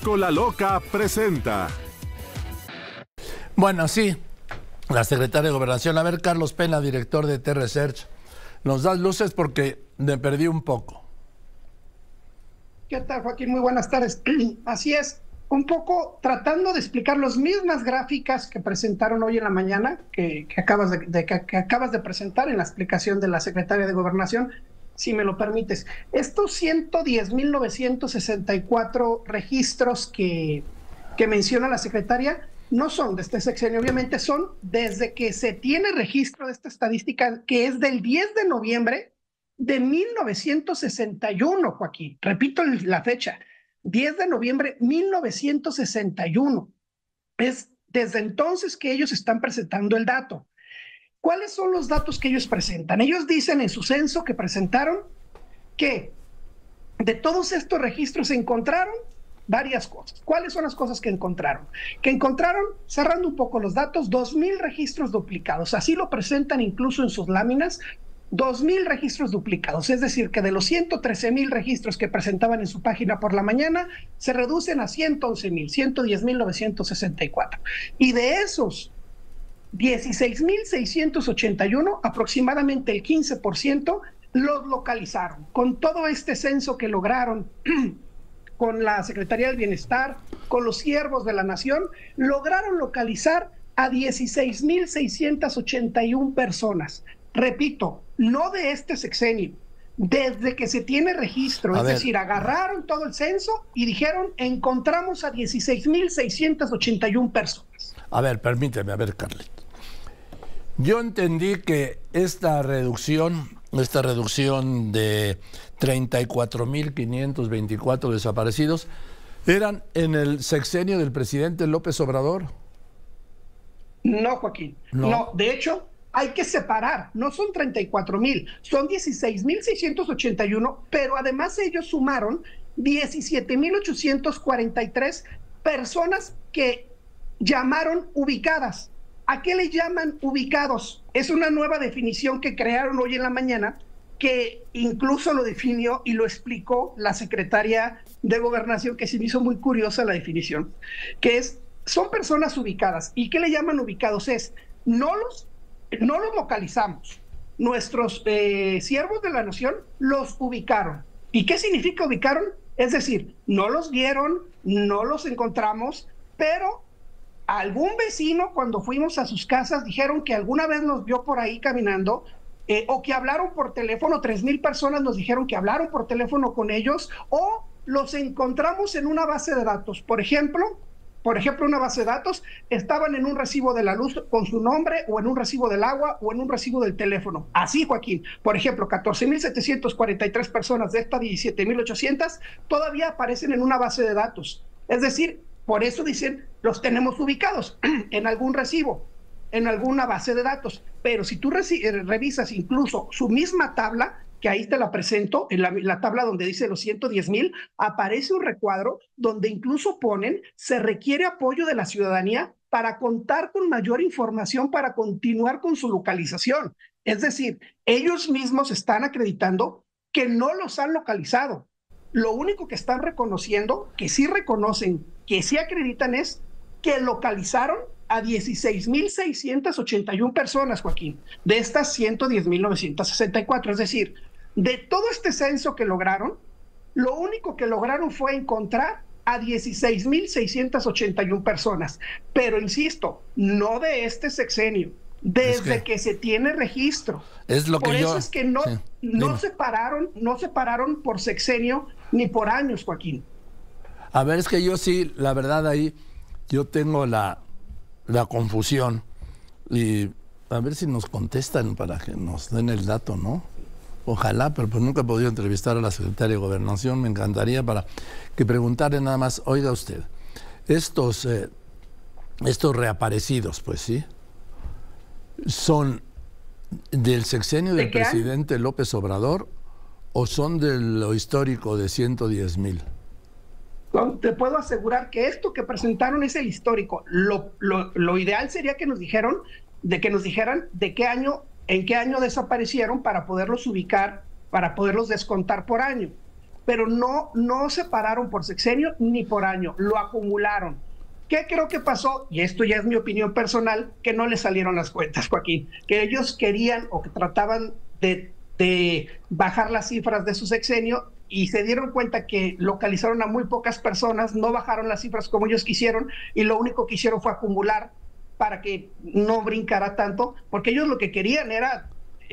Chaco la Loca presenta. Bueno, sí, la secretaria de Gobernación. A ver, Carlos Pena, director de T-Research, nos das luces porque me perdí un poco. ¿Qué tal, Joaquín? Muy buenas tardes. Así es, un poco tratando de explicar las mismas gráficas que presentaron hoy en la mañana, que acabas de presentar en la explicación de la secretaria de Gobernación, si me lo permites. Estos 110,964 registros que menciona la secretaria no son de este sexenio, obviamente son desde que se tiene registro de esta estadística, que es del 10 de noviembre de 1961, Joaquín. Repito la fecha, 10 de noviembre 1961. Es desde entonces que ellos están presentando el dato. ¿Cuáles son los datos que ellos presentan? Ellos dicen en su censo que presentaron que de todos estos registros se encontraron varias cosas. ¿Cuáles son las cosas que encontraron? Que encontraron, cerrando un poco los datos, 2,000 registros duplicados. Así lo presentan incluso en sus láminas, 2,000 registros duplicados. Es decir, que de los 113,000 registros que presentaban en su página por la mañana, se reducen a 111,000, 110,964. Y de esos 16,681, aproximadamente el 15%, los localizaron. Con todo este censo que lograron con la Secretaría del Bienestar, con los siervos de la Nación, lograron localizar a 16,681 personas. Repito, no de este sexenio, desde que se tiene registro, decir, agarraron todo el censo y dijeron, encontramos a 16,681 personas. A ver, permíteme, a ver, Carlitos. Yo entendí que esta reducción de 34,524 desaparecidos eran en el sexenio del presidente López Obrador. No, Joaquín. No, de hecho, hay que separar. No son 34,000, son 16,681, pero además ellos sumaron 17,843 personas que llamaron ubicadas. ¿A qué le llaman ubicados? Es una nueva definición que crearon hoy en la mañana, que incluso lo definió y lo explicó la secretaria de Gobernación, que se me hizo muy curiosa la definición, que son personas ubicadas. ¿Y qué le llaman ubicados? No los localizamos. Nuestros siervos de la Nación los ubicaron. ¿Y qué significa ubicaron? Es decir, no los vieron, no los encontramos, pero algún vecino, cuando fuimos a sus casas, dijeron que alguna vez nos vio por ahí caminando, o que hablaron por teléfono. 3,000 personas nos dijeron que hablaron por teléfono con ellos, o los encontramos en una base de datos. Por ejemplo, una base de datos, estaban en un recibo de la luz con su nombre, o en un recibo del agua, o en un recibo del teléfono. Así, Joaquín. Por ejemplo, 14,743 personas de estas 17,800 todavía aparecen en una base de datos. Es decir, por eso dicen, los tenemos ubicados en algún recibo, en alguna base de datos. Pero si tú revisas incluso su misma tabla, que ahí te la presento, en la tabla donde dice los 110,000, aparece un recuadro donde incluso ponen, se requiere apoyo de la ciudadanía para contar con mayor información para continuar con su localización. Es decir, ellos mismos están acreditando que no los han localizado. Lo único que están reconociendo, que sí reconocen, que sí acreditan, es que localizaron a 16,681 personas, Joaquín, de estas 110,964. Es decir, de todo este censo que lograron, lo único que lograron fue encontrar a 16,681 personas. Pero insisto, no de este sexenio, desde que se tiene registro. Es lo que por eso es que no separaron por sexenio ni por años, Joaquín. A ver, es que yo sí, la verdad ahí, yo tengo la confusión, y a ver si nos contestan para que nos den el dato, ¿no? Ojalá, pero pues nunca he podido entrevistar a la secretaria de Gobernación. Me encantaría para que preguntarle nada más, oiga usted, estos reaparecidos, pues sí, ¿son del sexenio del presidente López Obrador o son de lo histórico de 110,000? Te puedo asegurar que esto que presentaron es el histórico. Lo ideal sería que nos dijeran de en qué año desaparecieron, para poderlos ubicar, para poderlos descontar por año. pero no separaron por sexenio ni por año, lo acumularon. ¿Qué creo que pasó? Y esto ya es mi opinión personal, que no les salieron las cuentas, Joaquín, que ellos querían o que trataban de bajar las cifras de su sexenio y se dieron cuenta que localizaron a muy pocas personas, no bajaron las cifras como ellos quisieron y lo único que hicieron fue acumular para que no brincara tanto, porque ellos lo que querían era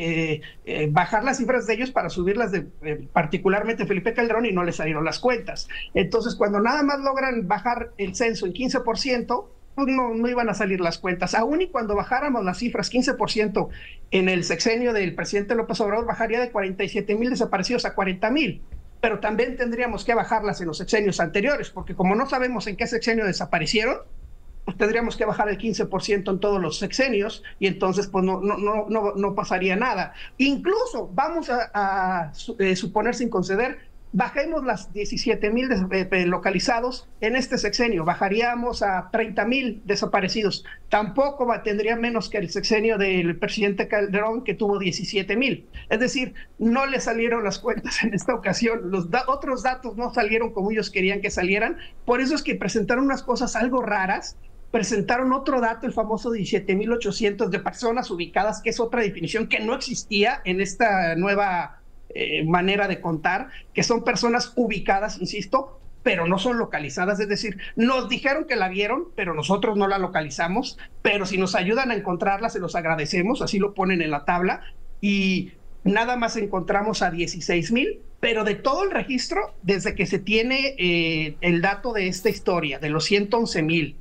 bajar las cifras de ellos para subirlas de particularmente Felipe Calderón y no les salieron las cuentas. Entonces, cuando nada más logran bajar el censo en 15%, pues no iban a salir las cuentas. Aún y cuando bajáramos las cifras 15% en el sexenio del presidente López Obrador, bajaría de 47,000 desaparecidos a 40,000. Pero también tendríamos que bajarlas en los sexenios anteriores, porque como no sabemos en qué sexenio desaparecieron, pues tendríamos que bajar el 15% en todos los sexenios y entonces pues no pasaría nada. Incluso vamos a suponer sin conceder, bajemos las 17,000 localizados en este sexenio, bajaríamos a 30,000 desaparecidos. Tampoco tendría menos que el sexenio del presidente Calderón, que tuvo 17,000. Es decir, no le salieron las cuentas en esta ocasión. Los otros datos no salieron como ellos querían que salieran. Por eso es que presentaron unas cosas algo raras. Presentaron otro dato, el famoso 17,800 de personas ubicadas, que es otra definición que no existía en esta nueva manera de contar, que son personas ubicadas, insisto, pero no son localizadas. Es decir, nos dijeron que la vieron, pero nosotros no la localizamos, pero si nos ayudan a encontrarla, se los agradecemos, así lo ponen en la tabla, y nada más encontramos a 16,000, pero de todo el registro, desde que se tiene el dato de esta historia, de los 111,000,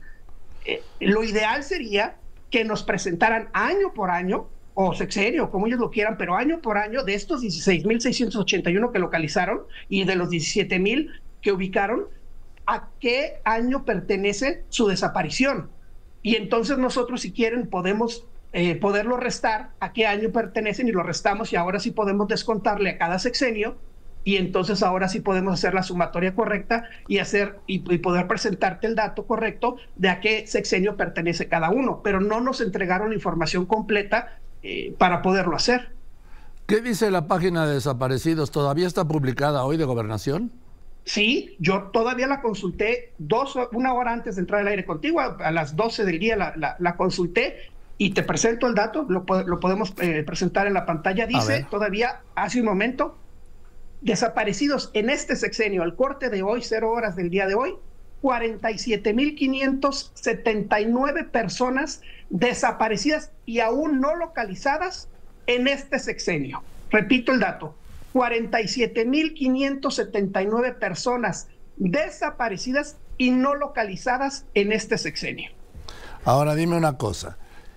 lo ideal sería que nos presentaran año por año, o sexenio, como ellos lo quieran, pero año por año, de estos 16,681 que localizaron y de los 17,000 que ubicaron, a qué año pertenece su desaparición. Y entonces nosotros, si quieren, podemos poderlo restar a qué año pertenecen y lo restamos, y ahora sí podemos descontarle a cada sexenio, y entonces ahora sí podemos hacer la sumatoria correcta y poder presentarte el dato correcto de a qué sexenio pertenece cada uno, pero no nos entregaron la información completa para poderlo hacer. ¿Qué dice la página de desaparecidos? ¿Todavía está publicada hoy de Gobernación? Sí, yo todavía la consulté una hora antes de entrar al aire contigo, a las 12 del día la consulté y te presento el dato, lo podemos presentar en la pantalla. Dice todavía hace un momento: desaparecidos en este sexenio, al corte de hoy, 0 horas del día de hoy, 47,579 personas desaparecidas y aún no localizadas en este sexenio. Repito el dato: 47,579 personas desaparecidas y no localizadas en este sexenio. Ahora dime una cosa.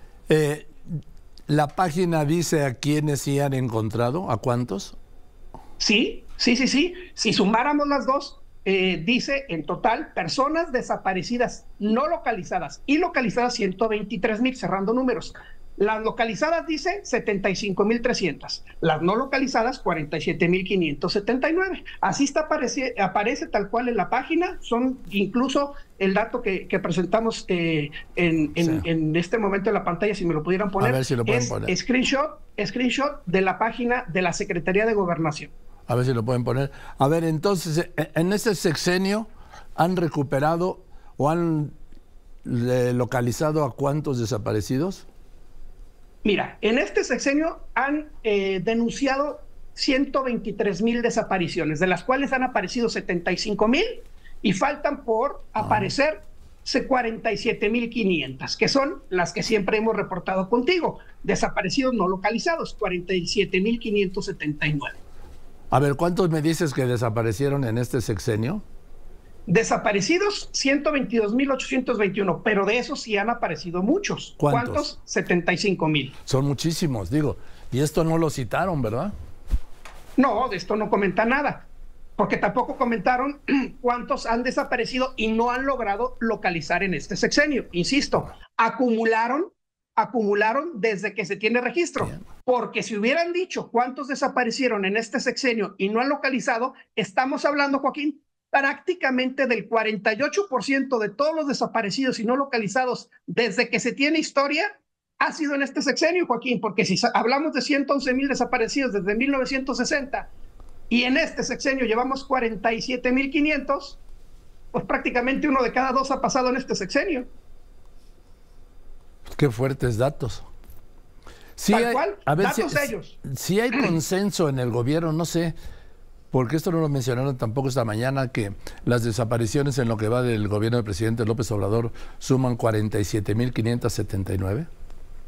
¿La página dice a quiénes sí han encontrado? ¿A cuántos? Sí. Si sumáramos las dos, dice en total personas desaparecidas, no localizadas y localizadas 123,000, cerrando números. Las localizadas dice 75,300, las no localizadas 47,579. Así aparece tal cual en la página. Son incluso el dato que presentamos en este momento en la pantalla, si me lo pudieran poner. A ver si lo pueden poner. Screenshot de la página de la Secretaría de Gobernación. A ver si lo pueden poner. A ver, entonces, en este sexenio, ¿han recuperado o han localizado a cuántos desaparecidos? Mira, en este sexenio han denunciado 123,000 desapariciones, de las cuales han aparecido 75,000 y faltan por aparecer 47,500, que son las que siempre hemos reportado contigo. Desaparecidos no localizados, 47,579. A ver, ¿cuántos me dices que desaparecieron en este sexenio? Desaparecidos, 122,821, pero de esos sí han aparecido muchos. ¿Cuántos? 75,000. Son muchísimos, digo. Y esto no lo citaron, ¿verdad? No, de esto no comenta nada, porque tampoco comentaron cuántos han desaparecido y no han logrado localizar en este sexenio. Insisto, acumularon desde que se tiene registro. Bien. Porque si hubieran dicho cuántos desaparecieron en este sexenio y no han localizado, estamos hablando, Joaquín, prácticamente del 48% de todos los desaparecidos y no localizados desde que se tiene historia ha sido en este sexenio, Joaquín, porque si hablamos de 111,000 desaparecidos desde 1960 y en este sexenio llevamos 47,500, pues prácticamente 1 de cada 2 ha pasado en este sexenio. Qué fuertes datos. Sí, tal cual, a ver, datos de ellos. Si hay consenso en el gobierno, no sé, porque esto no lo mencionaron tampoco esta mañana, que las desapariciones en lo que va del gobierno del presidente López Obrador suman 47,579.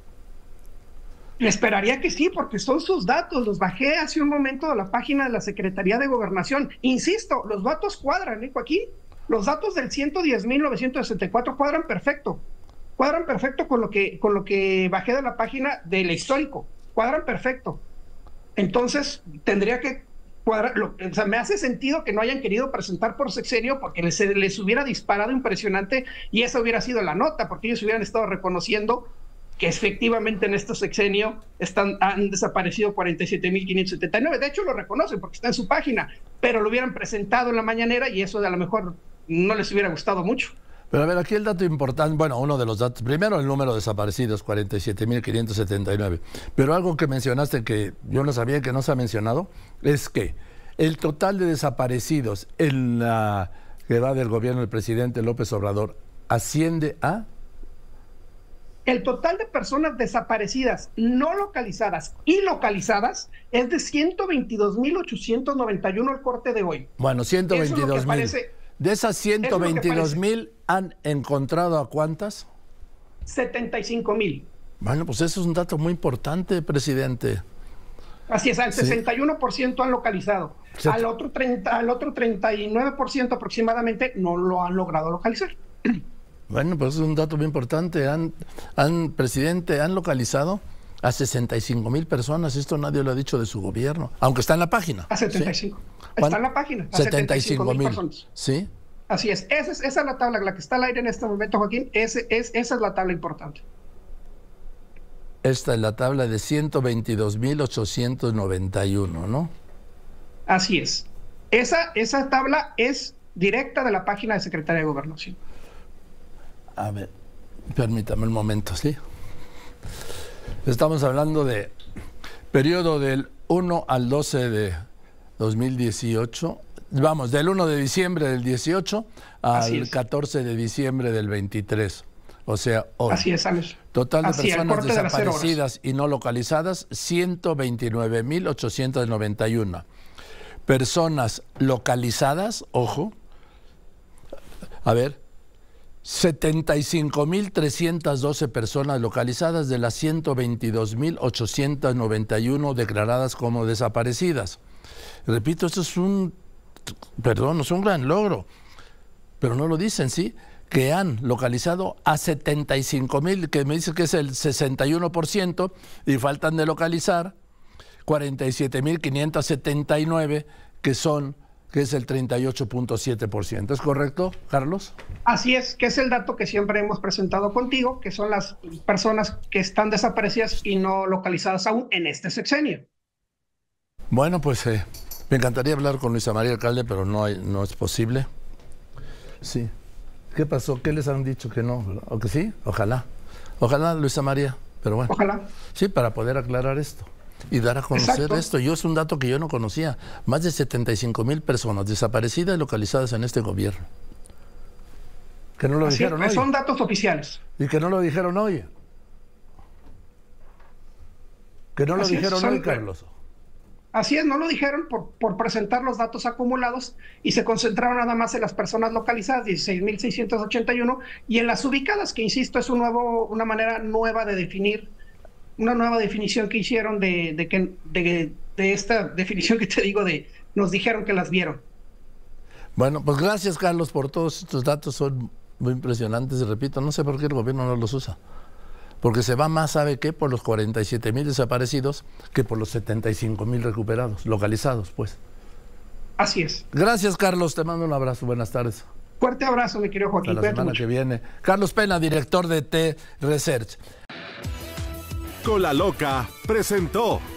Esperaría que sí, porque son sus datos. Los bajé hace un momento de la página de la Secretaría de Gobernación. Insisto, los datos cuadran, Joaquín. Los datos del 110,964 cuadran perfecto. Cuadran perfecto con lo que bajé de la página del histórico. Cuadran perfecto. Entonces, tendría que cuadrar. O sea, me hace sentido que no hayan querido presentar por sexenio, porque les hubiera disparado impresionante y esa hubiera sido la nota, porque ellos hubieran estado reconociendo que efectivamente en este sexenio han desaparecido 47,579. De hecho, lo reconocen porque está en su página, pero lo hubieran presentado en la mañanera y eso a lo mejor no les hubiera gustado mucho. Pero a ver, aquí el dato importante, bueno, uno de los datos, primero el número de desaparecidos, 47,579. Pero algo que mencionaste que yo no sabía, que no se ha mencionado, es que el total de desaparecidos en la que va del gobierno del presidente López Obrador asciende a... El total de personas desaparecidas, no localizadas y localizadas es de 122,891 al corte de hoy. Bueno, 122,000. De esas 122,000, ¿han encontrado a cuántas? 75,000. Bueno, pues eso es un dato muy importante, presidente. Así es, al 61% han localizado. Al otro 39% aproximadamente no lo han logrado localizar. Bueno, pues es un dato muy importante. Presidente, han localizado a 65,000 personas. Esto nadie lo ha dicho de su gobierno, aunque está en la página. A 75. ¿Sí? Está en la página. A 75,000 personas. Sí. Así es. Esa es la tabla, la que está al aire en este momento, Joaquín. Esa es la tabla importante. Esta es la tabla de 122,891, ¿no? Así es. Esa tabla es directa de la página de Secretaría de Gobernación. A ver, permítame un momento, ¿sí? Estamos hablando de periodo del 1 al 12 de 2018. Vamos, del 1 de diciembre del 18 al 14 de diciembre del 23. O sea, hoy. Así es, Alex. Total de personas desaparecidas y no localizadas, 129,891. Personas localizadas, ojo, a ver, 75,312 personas localizadas de las 122,891 declaradas como desaparecidas. Repito, esto es un gran logro, pero no lo dicen, ¿sí? Que han localizado a 75,000, que me dice que es el 61%, y faltan de localizar 47,579, que es el 38.7%. ¿Es correcto, Carlos? Así es, que es el dato que siempre hemos presentado contigo, que son las personas que están desaparecidas y no localizadas aún en este sexenio. Bueno, pues me encantaría hablar con Luisa María Alcalde, pero no es posible. Sí. ¿Qué pasó? ¿Qué les han dicho que no? ¿O que sí? Ojalá. Ojalá, Luisa María. Pero bueno. Ojalá. Sí, para poder aclarar esto y dar a conocer esto. Es un dato que yo no conocía. Más de 75,000 personas desaparecidas y localizadas en este gobierno. Que no lo dijeron hoy. Son datos oficiales. Y que no lo dijeron hoy. Que no lo dijeron hoy, Carlos. Así es, no lo dijeron por presentar los datos acumulados y se concentraron nada más en las personas localizadas, 16,681, y en las ubicadas, que insisto, es una manera nueva de definir, una nueva definición que hicieron de esta definición que te digo nos dijeron que las vieron. Bueno, pues gracias, Carlos, por todos estos datos, son muy impresionantes, y repito, no sé por qué el gobierno no los usa. Porque se va más, ¿sabe qué? Por los 47,000 desaparecidos que por los 75,000 recuperados, localizados, pues. Así es. Gracias, Carlos. Te mando un abrazo. Buenas tardes. Fuerte abrazo, mi querido Joaquín. Hasta la semana que viene. Carlos Pena, director de T-Research. Con la Loca presentó